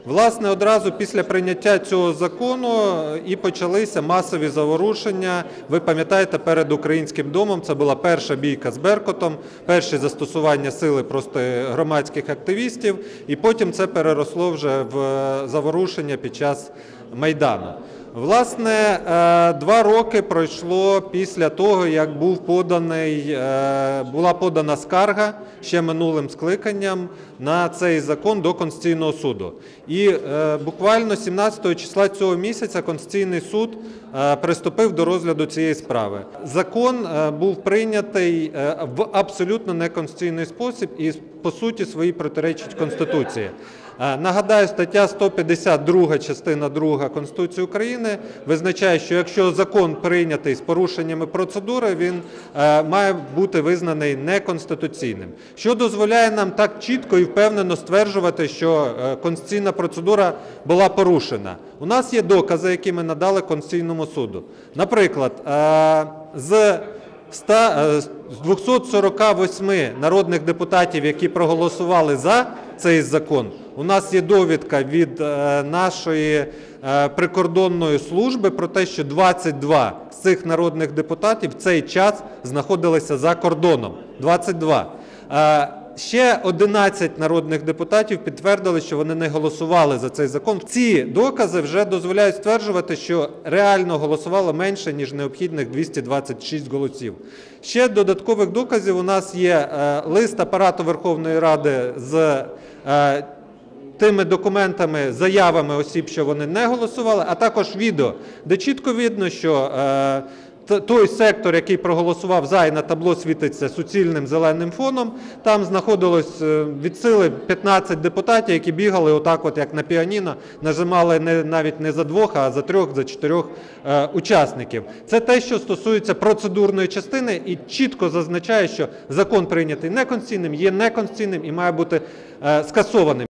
Власне, одразу після прийняття цього закону і почалися масові заворушення. Ви пам'ятаєте, перед Українським домом це була перша бійка з "Беркутом", перші застосування сили проти громадських активістів, і потім це переросло вже в заворушення під час Майдану. Власне, 2 роки пройшло після того, як була подана скарга ще минулим скликанням на цей закон до Конституційного суду. І буквально 17 числа цього місяця Конституційний суд приступив до розгляду цієї справи. Закон був прийнятий в абсолютно неконституційний спосіб і, по суті, своїй протирічить Конституції. Нагадаю, стаття 152, частина 2 Конституції України визначає, що якщо закон прийнятий з порушеннями процедури, він має бути визнаний неконституційним. Що дозволяє нам так чітко і впевнено стверджувати, що конституційна процедура була порушена? У нас є докази, які ми надали Конституційному суду. Наприклад, з 248 народних депутатів, які проголосували за цей закон, у нас є довідка від нашої прикордонної служби про те, що 22 з цих народних депутатів в цей час знаходилися за кордоном. 22. Ще 11 народних депутатів підтвердили, що вони не голосували за цей закон. Ці докази вже дозволяють стверджувати, що реально голосувало менше, ніж необхідних 226 голосів. Ще додаткових доказів у нас є лист Апарату Верховної Ради з тими документами, заявами осіб, що вони не голосували, а також відео, де чітко видно, що той сектор, який проголосував "за", і на табло світиться суцільним зеленим фоном, там знаходилось від сили 15 депутатів, які бігали отак от, як на піаніно, нажимали навіть не за 2, а за 3, за 4 учасників. Це те, що стосується процедурної частини, і чітко зазначає, що закон прийнятий неконституційним, є неконституційним і має бути скасованим.